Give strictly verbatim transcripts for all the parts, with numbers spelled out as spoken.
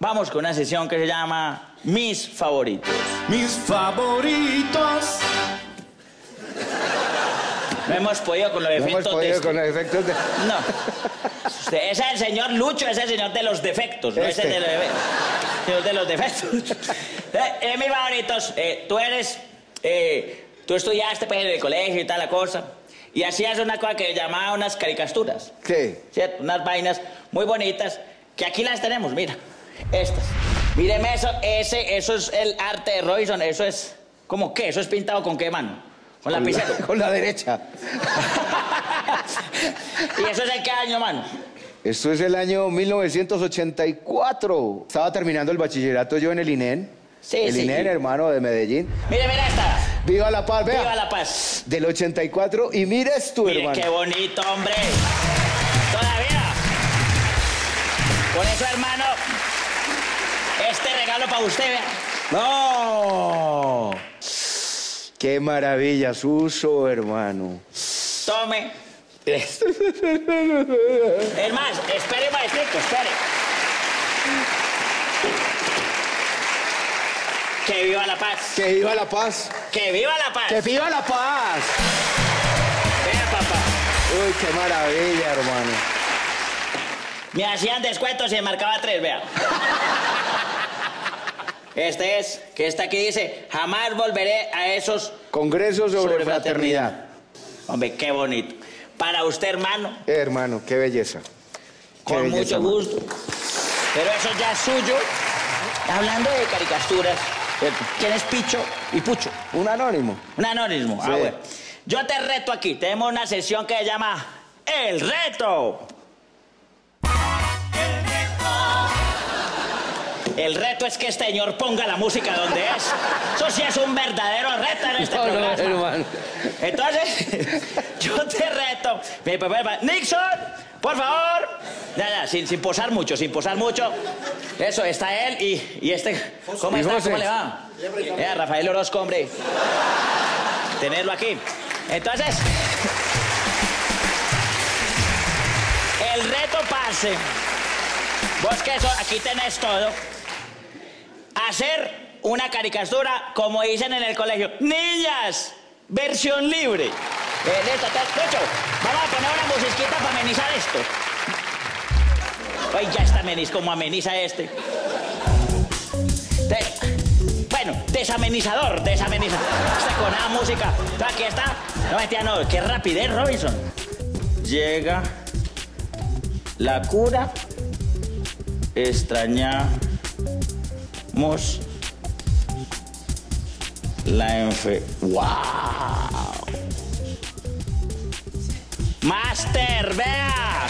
vamos con una sesión que se llama Mis Favoritos. Mis favoritos. No hemos podido con los No efectos hemos podido de este. con los efectos de... No. Usted, ese es el señor Lucho, ese es el señor de los defectos, no Este. ese es de los, señor de los defectos. Eh, eh, mis favoritos, eh, tú eres, eh, tú estudiaste pues, en el colegio y tal la cosa, y hacías una cosa que llamaba unas caricaturas. ¿Qué? ¿Cierto? Unas vainas muy bonitas, que aquí las tenemos, mira, estas. Míreme eso, ese, eso es el arte de Robinson, eso es, ¿cómo qué? ¿Eso es pintado con qué mano? Con la lapicero. Con la derecha. ¿Y eso es el qué año, mano? Esto es el año mil novecientos ochenta y cuatro. Estaba terminando el bachillerato yo en el I N E N. Sí, el sí. I N E N, hermano, de Medellín. Mire, mira esta. ¡Viva la paz! Vea. ¡Viva la paz! Del ochenta y cuatro. Y mires tú, Mire, hermano. qué bonito, hombre. Todavía. Por eso, hermano, este regalo para usted, vea. ¡No! ¡Qué maravilla, Suso, hermano! Tome. Es más, espere, maestrico, espere. Que viva la paz. ¡Que viva la paz! Que viva la paz. ¡Que viva la paz! Vea, papá. ¡Uy, qué maravilla, hermano! Me hacían descuentos y me marcaba tres, vea. Este es, que está aquí dice, jamás volveré a esos... Congreso sobre, Sobre fraternidad. fraternidad. Hombre, qué bonito. Para usted, hermano, Eh, hermano, qué belleza. Qué con belleza, mucho mano. gusto. Pero eso ya es suyo. Hablando de caricaturas, ¿quién es Picho y Pucho? Un anónimo. Un anónimo. Sí. Ah, bueno. Yo te reto aquí. Tenemos una sesión que se llama El Reto. El reto es que este señor ponga la música donde es. Eso sí es un verdadero reto en este No, no, programa. hermano. Entonces, yo te reto. Mi papá, papá, Nixon, por favor. Ya, ya, sin, sin posar mucho, sin posar mucho. Eso, está él y, y este. ¿Cómo Y está? José. ¿Cómo le va? Eh, Rafael Orozco, hombre. Tenerlo aquí. Entonces, el reto pase. Vos que eso, aquí tenés todo. Hacer una caricatura, como dicen en el colegio. Niñas, versión libre. Eh, listo, te- Lucho, vamos a poner una musiquita para amenizar esto. Ay, ya está ameniz, como ameniza este. Te- bueno, desamenizador, desamenizador. Este con la música. Entonces, aquí está. No, mentira, no, qué rapidez, Robinson. Llega la cura. Extrañamos la enfe... ¡Wow! ¡Master, vea!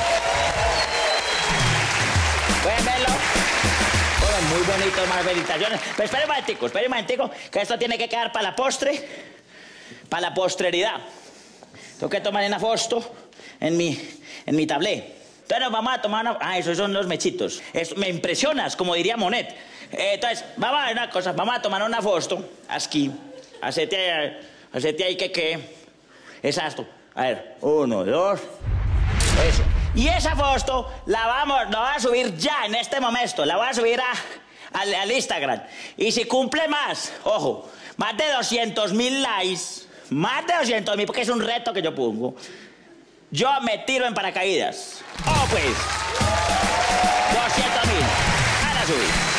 ¿Pueden verlo? Bueno, muy bonito, más felicitaciones. Pero espere un momentico, espere un momentico, que esto tiene que quedar para la postre, para la postreridad. Tengo que tomar una foto en mi, en mi tablé. Entonces nos vamos a tomar una... Ah, esos son los mechitos. Eso, me impresionas, como diría Monet. Eh, entonces, vamos a ver una cosa. Vamos a tomar una foto. Aquí. Hacete ahí, hacete ahí que qué. Exacto. A ver, uno, dos. Eso. Y esa foto la vamos, la voy a subir ya, en este momento. La voy a subir a, al, al Instagram. Y si cumple más, ojo, más de doscientos mil likes, más de doscientos mil, porque es un reto que yo pongo, yo me tiro en paracaídas. Oh, pues. doscientos mil. Van a subir.